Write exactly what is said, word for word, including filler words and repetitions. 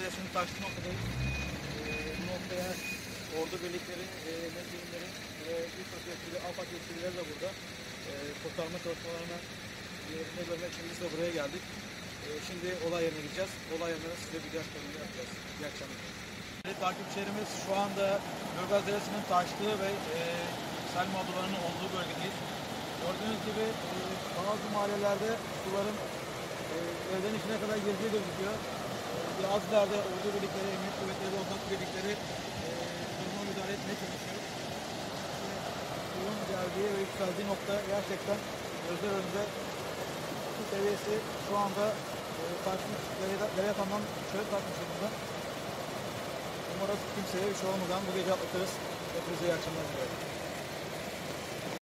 Deresi'nin şimdi taşlı noktadayız. E, bu noktaya ordu birlikleri, e, mevkileri ve İFAD yetkili, AFAD yetkilileri de burada. E, kurtarma çalışmalarına yerinde görmek için biz de buraya geldik. E, şimdi olay yerine gideceğiz. Olay yerine size bir ders konulu yapacağız. İyi akşamlar. Takipçilerimiz şu anda Gölgaz Deresi'nin taştığı ve e, sel mağdurlarının olduğu bölgedeyiz. Gördüğünüz gibi e, bazı mahallelerde suların e, evden içine kadar girdiği gözüküyor. E, bazı ileride ordu birlikleri, emniyet kuvvetleri, ortak birlikleri e, duruma müdahale etmeye çalışıyor. E, suyun geldiği ve yükseldiği nokta gerçekten gözler önünde. Su seviyesi şu anda e, taşmış, dere yatandan şöyle taşmış durumda. Umarız kimseye bir şey olmadan bu gece atlatırız. Hepinize iyi akşamlar diliyorum.